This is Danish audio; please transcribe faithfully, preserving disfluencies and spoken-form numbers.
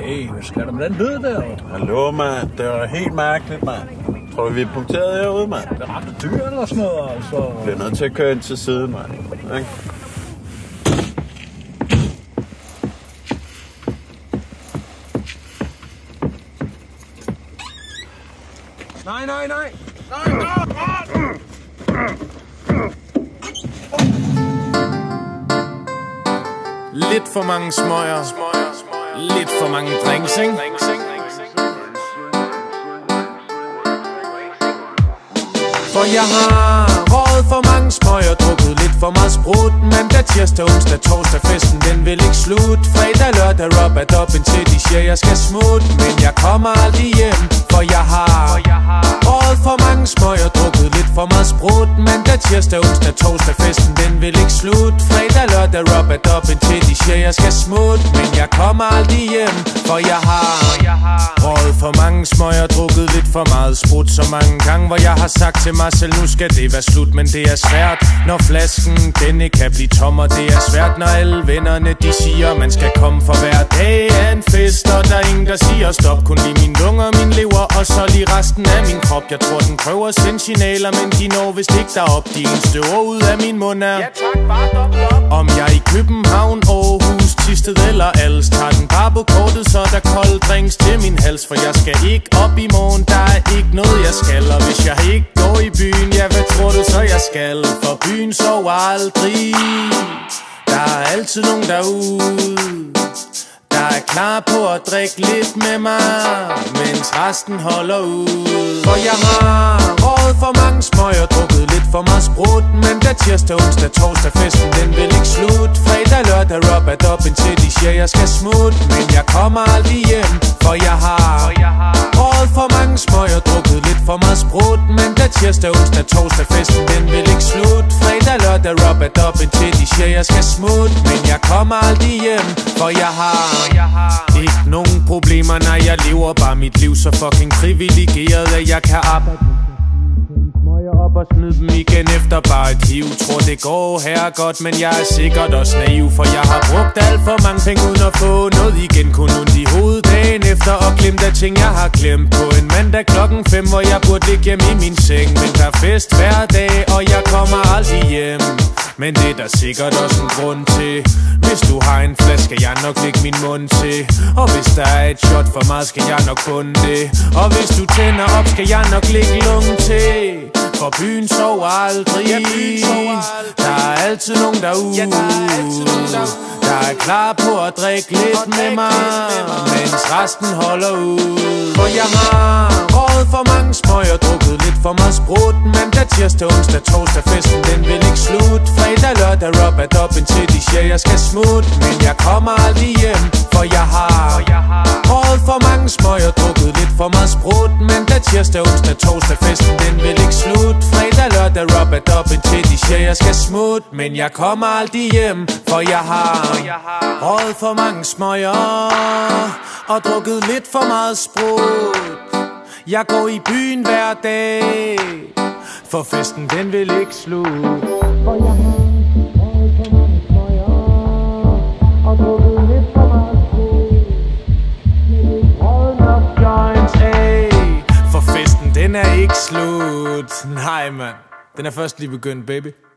Hey, hvad skal der med den lyd der? Hallo, mand. Det var helt mærkeligt, mand. Tror du, vi er punkteret herude, mand? Det ramte dyr eller sådan noget, altså. Vi bliver nødt til at køre ind til siden, mand. Okay? Nej, nej, nej. Nej, nej, nej. Lidt for mange smøger, lidt for mange drinks, ikke? For jeg har røget for mange smøger, drukket lidt for meget sprut. Mandag, tirsdag, onsdag, torsdag, festen den vil ikke slut. Fredag, lørdag, rub ad up indtil de siger jeg skal smutte. Men jeg kommer aldrig hjem, for jeg har røget for mange smøger, drukket lidt for meget sprut. Mandag, tirsdag, onsdag, torsdag, festen den vil ikke slut. Fredag, lørdag, rub ad up indtil de siger jeg skal smutte. Men jeg kommer aldrig hjem, for jeg har røget for mange smøger, drukket lidt for meget sprut. Så mange gange, hvor jeg har sagt til mig selv, nu skal det være slut. Men det er svært, når flasken denne kan blive tom. Og det er svært, når alle vennerne de siger, man skal komme for hver dag er en fest. Og der er ingen der siger stop, kun lige mine lunger, min lever og så lige resten af min krop. Jeg tror den prøver at sende signaler, men de når vist ikke derop. De eneste ord ud af min mund er, ja tak, bare dobbelt op. Om jeg er i København, Aarhus, Thisted eller Als, tager den bare på kortet, så der kolde drinks til min hals. For jeg skal ikke op i morgen, der er ikke noget jeg skal. Og hvis jeg ikke går i byen, ja hvad tror du så jeg skal? For byen sover aldrig. Der er altid nogen derude, der er klar på at drikke lidt med mig, mens resten holder ud. For jeg har røget for mange smøger, drukket lidt for meget sprut. Mandag, tirsdag, onsdag, torsdag, festen den vil ikke slut. Fredag, lørdag, rub ad up indtil de siger jeg skal smutte. Men jeg kommer aldrig hjem, for jeg har røget for mange smøger, drukket lidt for meget sprut. Mandag, tirsdag, onsdag, torsdag, festen den vil ikke slut. Fredag, lørdag, rub ad up indtil de siger jeg skal smutte. Men jeg kommer aldrig hjem, for jeg har ikke nogen problemer, nej jeg lever bare mit liv så fucking privilegeret, at jeg kan arbejde smøger op og smide dem igen efter bare et hiv. Tror det går her godt, men jeg er sikkert også naiv. For jeg har brugt alt for mange penge uden at få noget igen. Kun ondt i hovedet dagen efter og glemt af ting jeg har glemt. På en mandag klokken fem, hvor jeg burde ligge hjemme i min seng. Men der er fest hver dag, og jeg kommer aldrig hjem. Men det er der sikkert også en grund til. Hvis du har en flaske, skal jeg nok lægge min mund til. Og hvis der er et shot for meget, skal jeg nok bunde det. Og hvis du tænder op, skal jeg nok lægge lungen til. For byen sover aldrig. Ja, byen sover aldrig. Der er altid nogen derude, ja, der er altid nogen derude, der er klar på at drikke lidt med mig, mens resten holder ud. For jeg har røget for mange smøger, drukket lidt for meget sprut. Mandag, tirsdag, onsdag, torsdag, festen den vil ikke slut. Fredag, lørdag, rub ad up indtil de siger jeg skal smutte. Men jeg kommer aldrig hjem, for jeg har røget for mange smøger, drukket lidt for meget sprut. Mandag, tirsdag, onsdag, torsdag, festen den vil ikke slut. Fredag, lørdag, rub ad up indtil de siger jeg skal smutte. Men jeg kommer aldrig hjem, for jeg har røget for mange smøger og drukket lidt for meget sprut. Jeg går i byen hver dag, for festen den vil ikke slutte. For jeg har røget for mange smøger og drukket lidt for meget sprut. Røget nok joints af, for festen den er ikke slut. Nej mand, den er først lige begyndt, baby.